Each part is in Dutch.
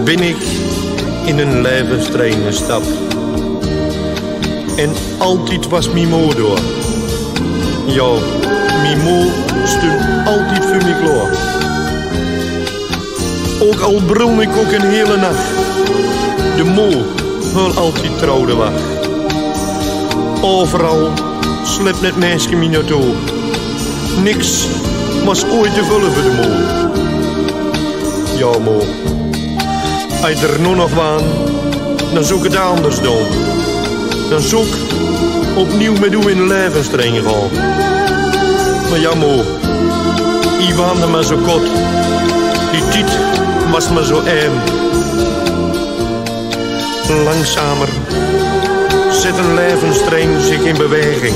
ben ik in een levenstrein gestapt. En altijd was mijn moeder door. Ja, mijn moeder stond altijd voor mij klaar. Ook al brul ik ook een hele nacht, de moeder wil altijd trouw de wacht. Overal slept het meisje mij naartoe. Niks was ooit te vullen voor de moeder. Ja, moe. Als er nog waan, dan zoek ik het anders doen. Dan zoek opnieuw met u in de levensstrein gaan. Maar ja, moe. Ik waande maar zo kort. Die tijd was maar zo eenm. Langzamer zet een levensstrein zich in beweging.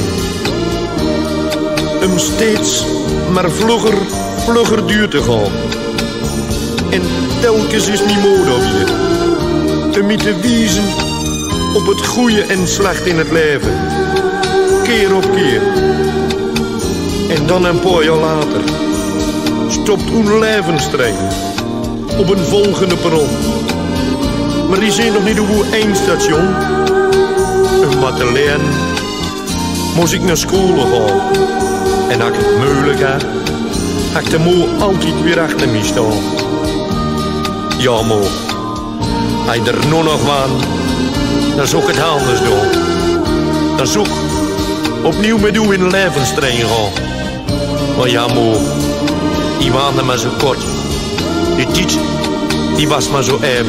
Om steeds maar vlugger duur te gaan. En telkens is mijn mode weer. Om me te wijzen op het goede en slecht in het leven. Keer op keer. En dan een paar jaar later stopt een levensstrein op een volgende perron. Maar die zijn nog niet op uw eindstation. Een Madeleine moest ik naar school gaan. En als ik het moeilijk had, had ik de moe altijd weer achter me staan. Ja, moe. Als je er nog waan, dan zoek ik het anders doen. Dan zoek opnieuw met u in de levensstrein gaan. Maar ja, moe. Die waande maar zo kort. Die tijd, die was maar zo eenm.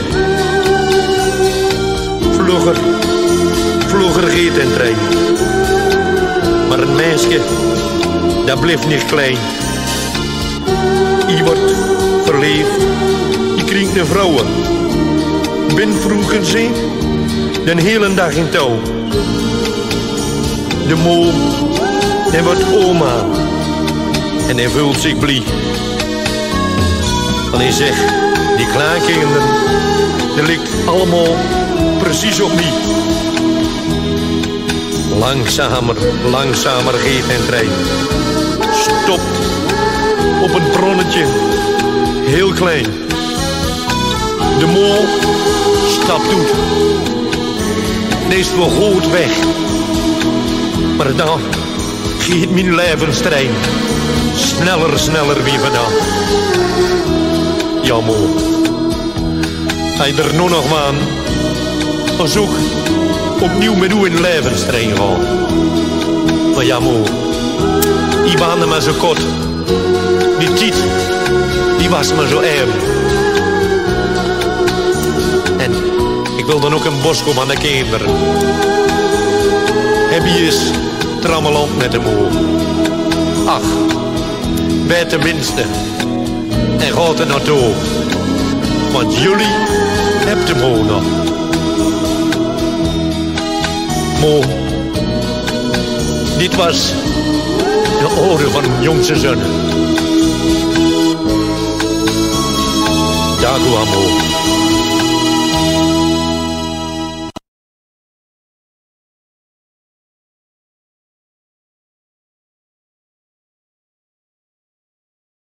Vlugger geet en trein. Maar een meisje, dat blijft niet klein. Je wordt verleefd, je krijgt een vrouwen. Ben vroeger zee, de hele dag in touw. De mol, hij wordt oma. En hij voelt zich blij. En hij zegt, die kleinkinderen, die ligt allemaal precies op mij. Langzamer geeft en trein. Stopt op een bronnetje, heel klein. De mol stapt uit. Die is voor goed weg. Maar dan gaat mijn levenstrein sneller weer vandaan. Ja, mol. Als je er nog waan, dan zoek opnieuw met u in de levenstrein gaan. Maar ja, moe, die waande maar zo kort. Die tijd, die was maar zo eenm. En ik wil dan ook een bos komen aan de kinderen. Heb je eens trammeland met de moe? Ach, bij tenminste. En gaat er naartoe. Want jullie hebben de moe nog. Moe, dit was de ode van jongste zoon. Dag, moe.